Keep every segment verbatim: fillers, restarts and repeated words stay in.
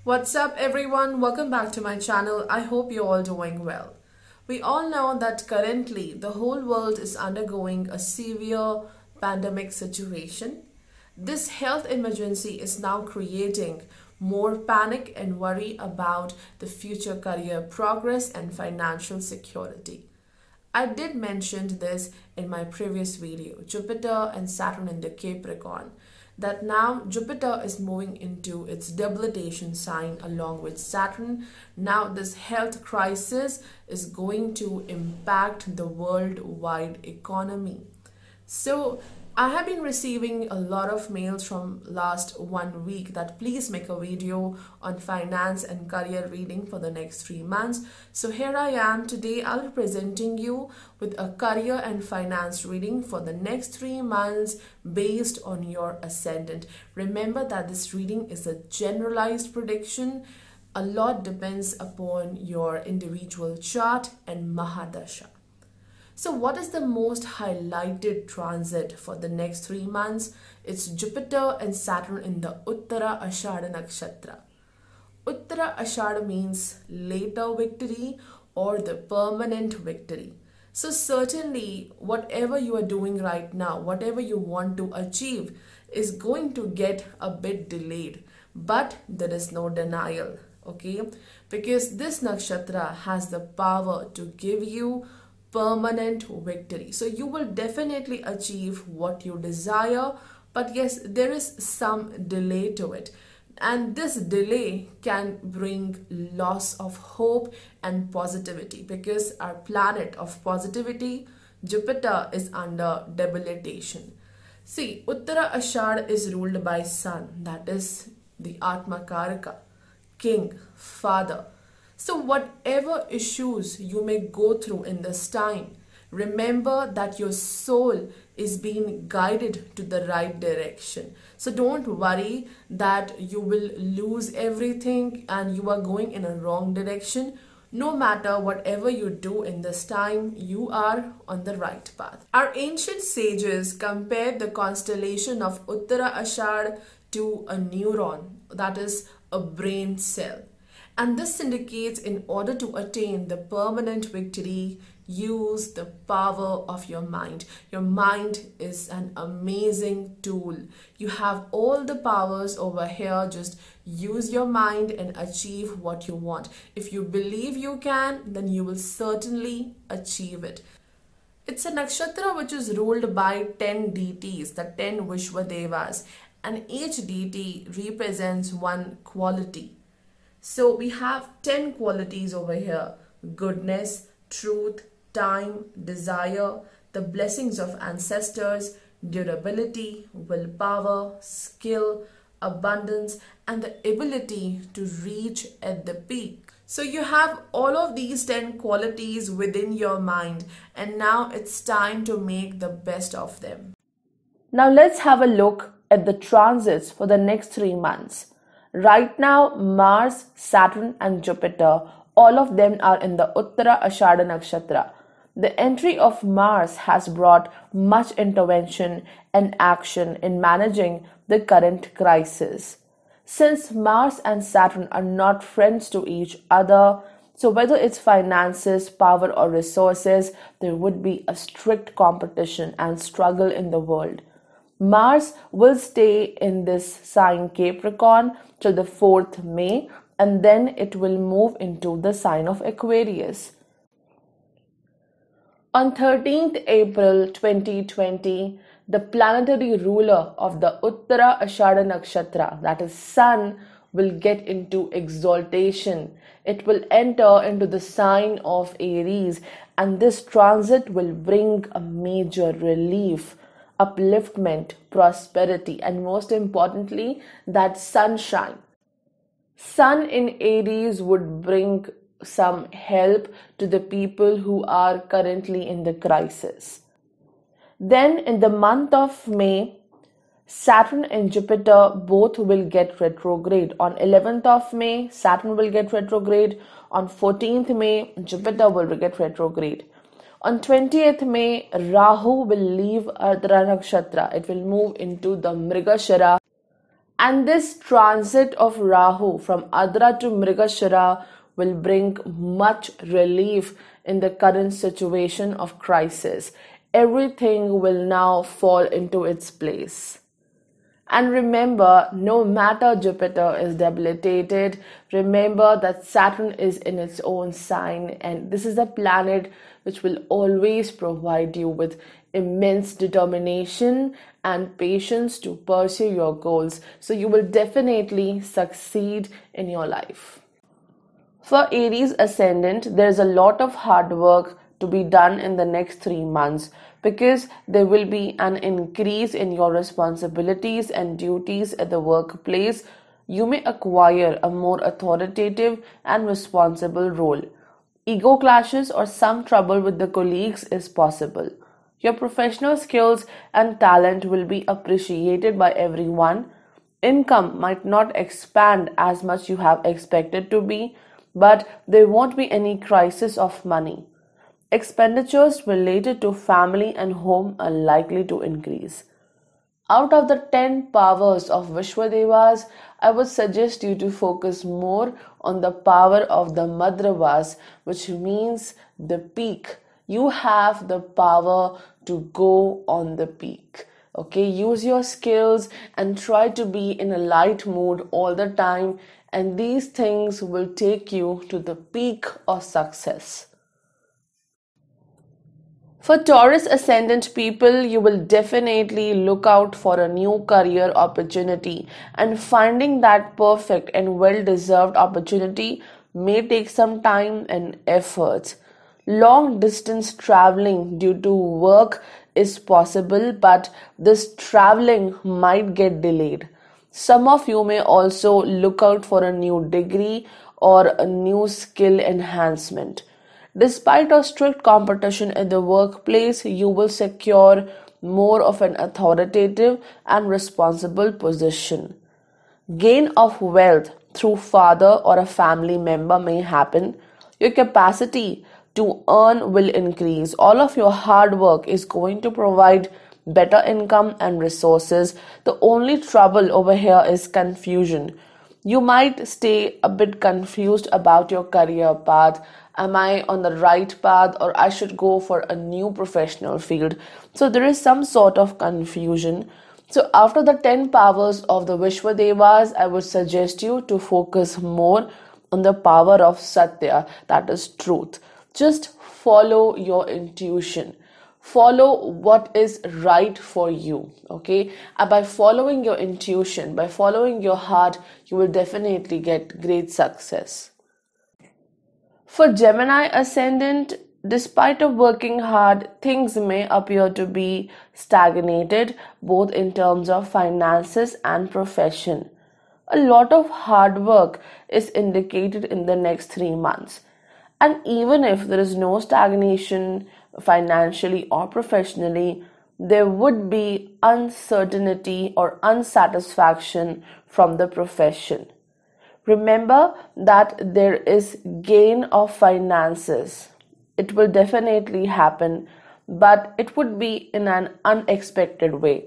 What's up everyone? Welcome back to my channel. I hope you're all doing well. We all know that currently the whole world is undergoing a severe pandemic situation. This health emergency is now creating more panic and worry about the future career progress and financial security. I did mention this in my previous video, Jupiter and Saturn in the Capricorn, that now Jupiter is moving into its debilitation sign along with Saturn. Now this health crisis is going to impact the worldwide economy. So I have been receiving a lot of mails from last one week that please make a video on finance and career reading for the next three months. So here I am today. I'll be presenting you with a career and finance reading for the next three months based on your ascendant. Remember that this reading is a generalized prediction. A lot depends upon your individual chart and Mahadasha. So what is the most highlighted transit for the next three months? It's Jupiter and Saturn in the Uttara Ashada Nakshatra. Uttara Ashada means later victory or the permanent victory. So certainly whatever you are doing right now, whatever you want to achieve is going to get a bit delayed, but there is no denial, okay? Because this nakshatra has the power to give you permanent victory. So you will definitely achieve what you desire, but yes, there is some delay to it. And this delay can bring loss of hope and positivity because our planet of positivity, Jupiter, is under debilitation. See, Uttara Ashad is ruled by Sun, that is the Atma Karaka, King, Father. So whatever issues you may go through in this time, remember that your soul is being guided to the right direction. So don't worry that you will lose everything and you are going in a wrong direction. No matter whatever you do in this time, you are on the right path. Our ancient sages compared the constellation of Uttara Ashad to a neuron, that is a brain cell. And this indicates in order to attain the permanent victory, use the power of your mind. Your mind is an amazing tool. You have all the powers over here. Just use your mind and achieve what you want. If you believe you can, then you will certainly achieve it. It's a nakshatra which is ruled by ten deities, the ten Vishwadevas, and each deity represents one quality. So we have ten qualities over here: goodness, truth, time, desire, the blessings of ancestors, durability, willpower, skill, abundance, and the ability to reach at the peak. So you have all of these ten qualities within your mind, and now it's time to make the best of them. Now let's have a look at the transits for the next three months. Right now, Mars, Saturn and Jupiter, all of them are in the Uttara Ashada Nakshatra. The entry of Mars has brought much intervention and action in managing the current crisis. Since Mars and Saturn are not friends to each other, so whether it's finances, power or resources, there would be a strict competition and struggle in the world. Mars will stay in this sign Capricorn till the fourth of May, and then it will move into the sign of Aquarius. On thirteenth April twenty twenty, the planetary ruler of the Uttara Ashada Nakshatra, that is Sun, will get into exaltation. It will enter into the sign of Aries, and this transit will bring a major relief, upliftment, prosperity, and most importantly, that sunshine. Sun in Aries would bring some help to the people who are currently in the crisis. Then in the month of May, Saturn and Jupiter both will get retrograde. On eleventh of May, Saturn will get retrograde. On fourteenth of May, Jupiter will get retrograde. On twentieth of May, Rahu will leave Ardhara Nakshatra. It will move into the Mrigashira And this transit of Rahu from Adra to Mrigashira will bring much relief in the current situation of crisis. Everything will now fall into its place. And remember, no matter Jupiter is debilitated, remember that Saturn is in its own sign, and this is a planet which will always provide you with immense determination and patience to pursue your goals. So you will definitely succeed in your life. For Aries ascendant, there is a lot of hard work to be done in the next three months because there will be an increase in your responsibilities and duties at the workplace. You may acquire a more authoritative and responsible role. Ego clashes or some trouble with the colleagues is possible. Your professional skills and talent will be appreciated by everyone. Income might not expand as much you have expected to be, but there won't be any crisis of money. Expenditures related to family and home are likely to increase. Out of the ten powers of Vishwadevas, I would suggest you to focus more on the power of the Madravas, which means the peak. You have the power to go on the peak. Okay, use your skills and try to be in a light mood all the time, and these things will take you to the peak of success. For Taurus ascendant people, you will definitely look out for a new career opportunity, and finding that perfect and well deserved opportunity may take some time and effort. Long distance traveling due to work is possible, but this traveling might get delayed. Some of you may also look out for a new degree or a new skill enhancement. Despite a strict competition in the workplace, you will secure more of an authoritative and responsible position. Gain of wealth through father or a family member may happen. Your capacity to earn will increase. All of your hard work is going to provide better income and resources. The only trouble over here is confusion. You might stay a bit confused about your career path. Am I on the right path, or I should go for a new professional field? So there is some sort of confusion. So after the ten powers of the Vishwadevas, I would suggest you to focus more on the power of Satya, that is truth. Just follow your intuition. Follow what is right for you. Okay, and by following your intuition, by following your heart, you will definitely get great success. For Gemini ascendant, despite of working hard, things may appear to be stagnated both in terms of finances and profession. A lot of hard work is indicated in the next three months. And even if there is no stagnation financially or professionally, there would be uncertainty or unsatisfaction from the profession. Remember that there is gain of finances. It will definitely happen, but it would be in an unexpected way.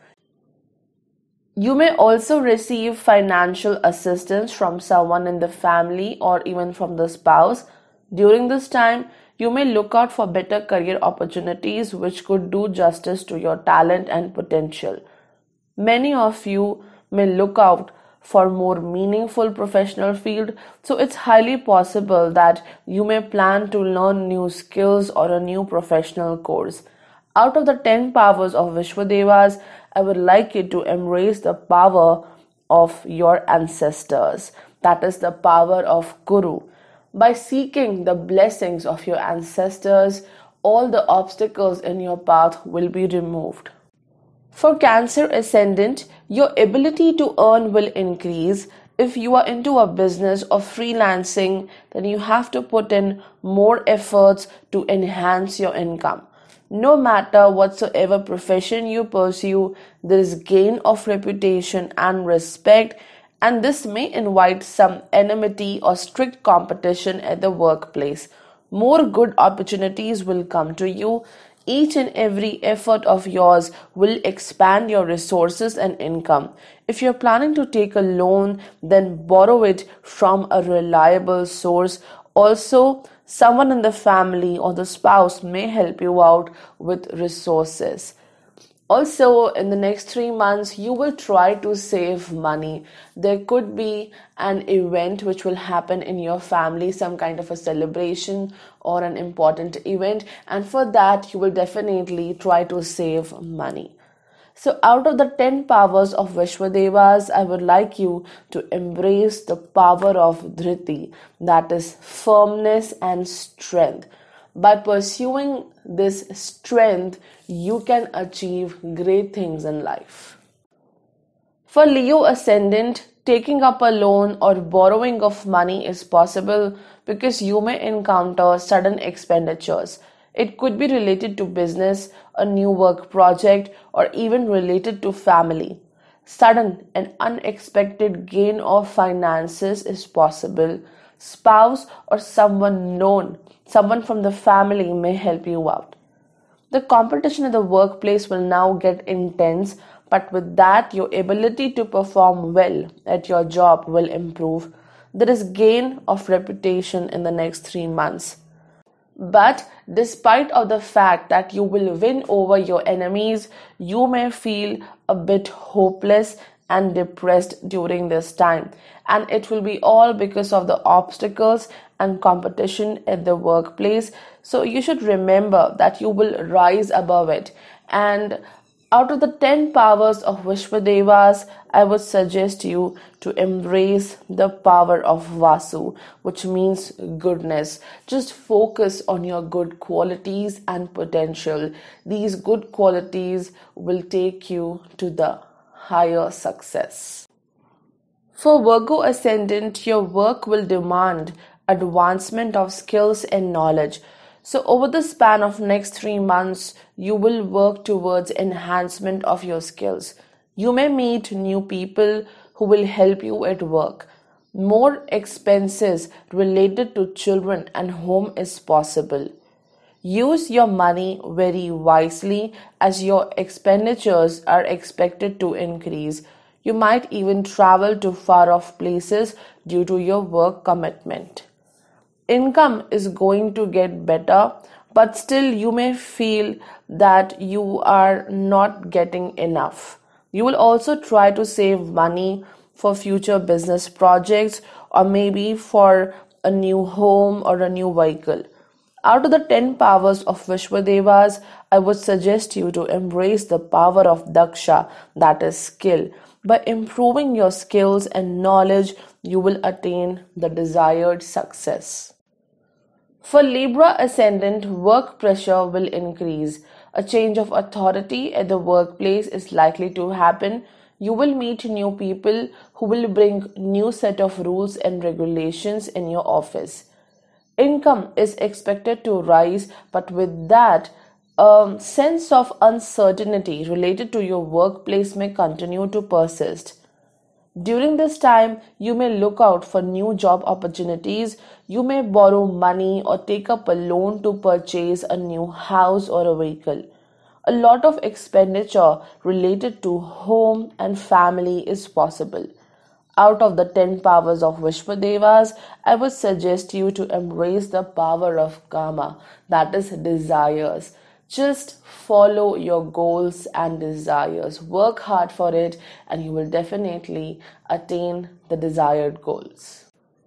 You may also receive financial assistance from someone in the family or even from the spouse. During this time, you may look out for better career opportunities which could do justice to your talent and potential. Many of you may look out for more meaningful professional field, so it's highly possible that you may plan to learn new skills or a new professional course. Out of the ten powers of Vishwadevas, I would like you to embrace the power of your ancestors, that is the power of Guru. By seeking the blessings of your ancestors, all the obstacles in your path will be removed. For Cancer ascendant, your ability to earn will increase. If you are into a business or freelancing, then you have to put in more efforts to enhance your income. No matter whatsoever profession you pursue, there is gain of reputation and respect, and this may invite some enmity or strict competition at the workplace. More good opportunities will come to you. Each and every effort of yours will expand your resources and income. If you're planning to take a loan, then borrow it from a reliable source. Also, someone in the family or the spouse may help you out with resources. Also, in the next three months, you will try to save money. There could be an event which will happen in your family, some kind of a celebration or an important event, and for that, you will definitely try to save money. So, out of the ten powers of Vishwadevas, I would like you to embrace the power of Dhriti, that is firmness and strength. By pursuing this strength, you can achieve great things in life. For Leo ascendant, taking up a loan or borrowing of money is possible because you may encounter sudden expenditures. It could be related to business, a new work project, or even related to family. Sudden and unexpected gain of finances is possible. Spouse or someone known, someone from the family may help you out. The competition in the workplace will now get intense, but with that, your ability to perform well at your job will improve. There is gain of reputation in the next three months. But despite of the fact that you will win over your enemies, you may feel a bit hopeless and depressed during this time. And it will be all because of the obstacles and competition at the workplace. So you should remember that you will rise above it. And out of the ten powers of Vishwadevas, I would suggest you to embrace the power of Vasu, which means goodness. Just focus on your good qualities and potential. These good qualities will take you to the higher success. For Virgo ascendant, your work will demand advancement of skills and knowledge. So over the span of next three months, you will work towards enhancement of your skills. You may meet new people who will help you at work. More expenses related to children and home is possible. Use your money very wisely as your expenditures are expected to increase. You might even travel to far off places due to your work commitment. Income is going to get better, but still you may feel that you are not getting enough. You will also try to save money for future business projects or maybe for a new home or a new vehicle. Out of the ten powers of Vishwadevas, I would suggest you to embrace the power of Daksha, that is skill. By improving your skills and knowledge, you will attain the desired success. For Libra ascendant, work pressure will increase. A change of authority at the workplace is likely to happen. You will meet new people who will bring new set of rules and regulations in your office. Income is expected to rise, but with that, a sense of uncertainty related to your workplace may continue to persist. During this time, you may look out for new job opportunities. You may borrow money or take up a loan to purchase a new house or a vehicle. A lot of expenditure related to home and family is possible. Out of the ten powers of Vishwadevas, I would suggest you to embrace the power of Kama, that is desires. Just follow your goals and desires. Work hard for it and you will definitely attain the desired goals.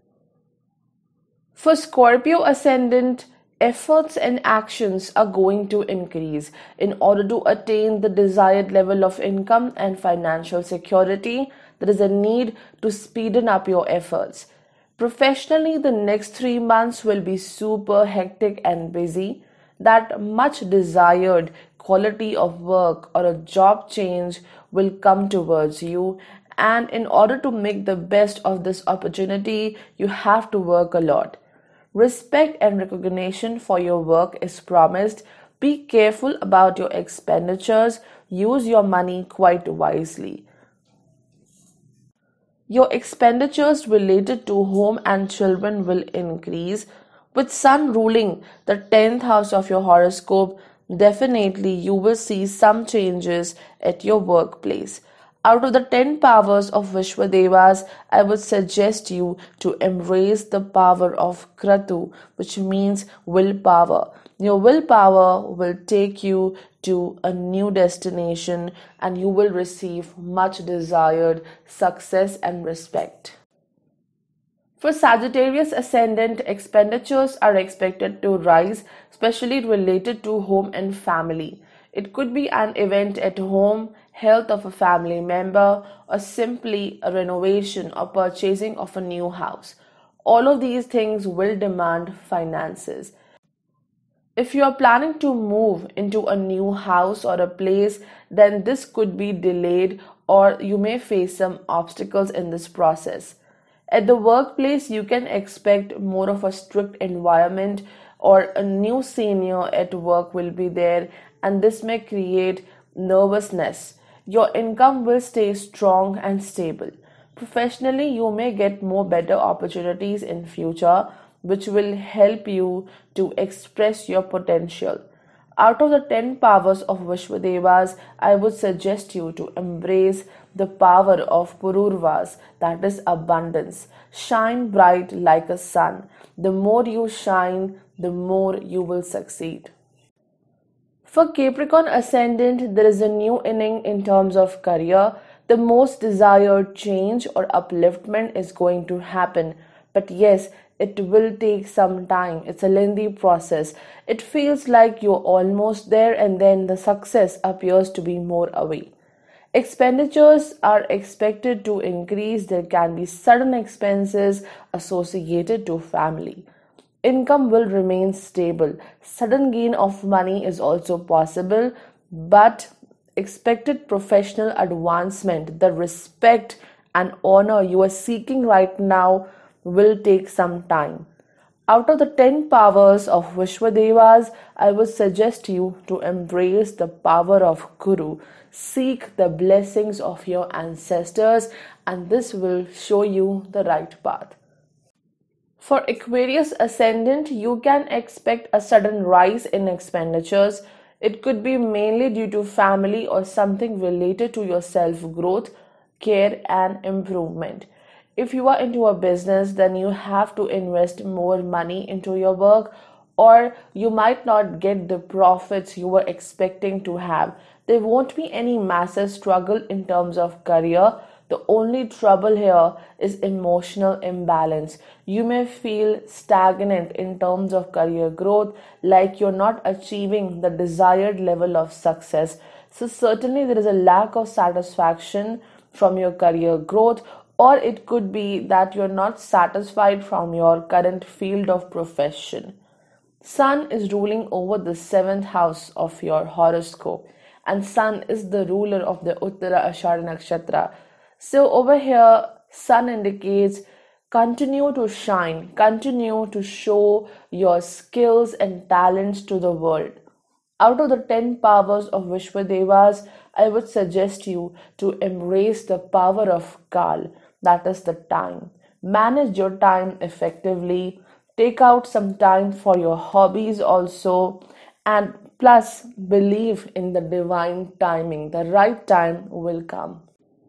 For Scorpio ascendant, efforts and actions are going to increase in order to attain the desired level of income and financial security. There is a need to speeden up your efforts. Professionally, the next three months will be super hectic and busy. That much desired quality of work or a job change will come towards you, and in order to make the best of this opportunity, you have to work a lot. Respect and recognition for your work is promised. Be careful about your expenditures. Use your money quite wisely. Your expenditures related to home and children will increase. With Sun ruling the tenth house of your horoscope, definitely you will see some changes at your workplace. Out of the ten powers of Vishwadevas, I would suggest you to embrace the power of Kratu, which means willpower. Your willpower will take you to a new destination and you will receive much desired success and respect. For Sagittarius ascendant, expenditures are expected to rise, especially related to home and family. It could be an event at home, health of a family member, or simply a renovation or purchasing of a new house. All of these things will demand finances. If you are planning to move into a new house or a place, then this could be delayed or you may face some obstacles in this process. At the workplace, you can expect more of a strict environment or a new senior at work will be there, and this may create nervousness. Your income will stay strong and stable. Professionally, you may get more better opportunities in future which will help you to express your potential. Out of the ten powers of Vishwadevas, I would suggest you to embrace the power of Pururvas, that is abundance. Shine bright like a sun. The more you shine, the more you will succeed. For Capricorn ascendant, there is a new inning in terms of career. The most desired change or upliftment is going to happen. But yes, it will take some time. It's a lengthy process. It feels like you're almost there and then the success appears to be more away. Expenditures are expected to increase. There can be sudden expenses associated to family. Income will remain stable. Sudden gain of money is also possible, but expected professional advancement, the respect and honor you are seeking right now will take some time. Out of the ten powers of Vishwadevas, I would suggest you to embrace the power of Guru. Seek the blessings of your ancestors, and this will show you the right path. For Aquarius ascendant, you can expect a sudden rise in expenditures. It could be mainly due to family or something related to your self growth, care, and improvement. If you are into a business, then you have to invest more money into your work, or you might not get the profits you were expecting to have. There won't be any massive struggle in terms of career. The only trouble here is emotional imbalance. You may feel stagnant in terms of career growth, like you're not achieving the desired level of success. So certainly there is a lack of satisfaction from your career growth, or it could be that you're not satisfied from your current field of profession. Sun is ruling over the seventh house of your horoscope, and Sun is the ruler of the Uttara Ashadha Nakshatra. So over here, Sun indicates continue to shine, continue to show your skills and talents to the world. Out of the ten powers of Vishwadevas, I would suggest you to embrace the power of Kal, that is the time. Manage your time effectively. Take out some time for your hobbies also, and plus believe in the divine timing. The right time will come.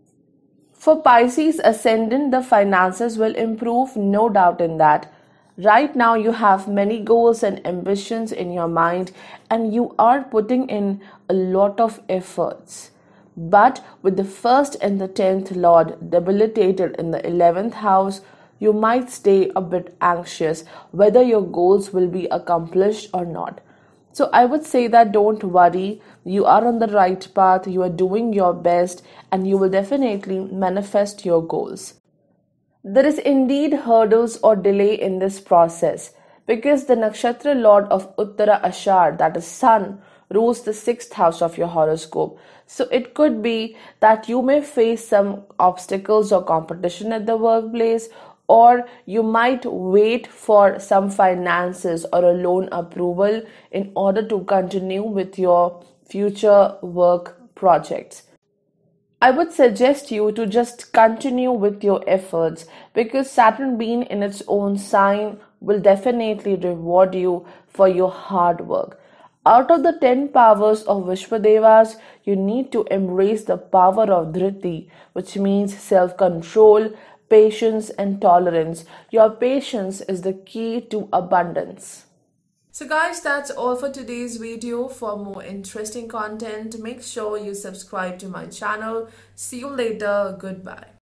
For Pisces ascendant, the finances will improve, no doubt in that. Right now, you have many goals and ambitions in your mind, and you are putting in a lot of efforts. But with the first and the tenth Lord debilitated in the eleventh house, you might stay a bit anxious whether your goals will be accomplished or not. So I would say that don't worry, you are on the right path, you are doing your best, and you will definitely manifest your goals. There is indeed hurdles or delay in this process because the nakshatra lord of Uttara Ashar, that is Sun, rules the sixth house of your horoscope. So it could be that you may face some obstacles or competition at the workplace, or you might wait for some finances or a loan approval in order to continue with your future work projects. I would suggest you to just continue with your efforts because Saturn being in its own sign will definitely reward you for your hard work. Out of the ten powers of Vishwadevas, you need to embrace the power of Dhriti, which means self control, patience, and tolerance. Your patience is the key to abundance. So guys, that's all for today's video. For more interesting content, make sure you subscribe to my channel. See you later. Goodbye.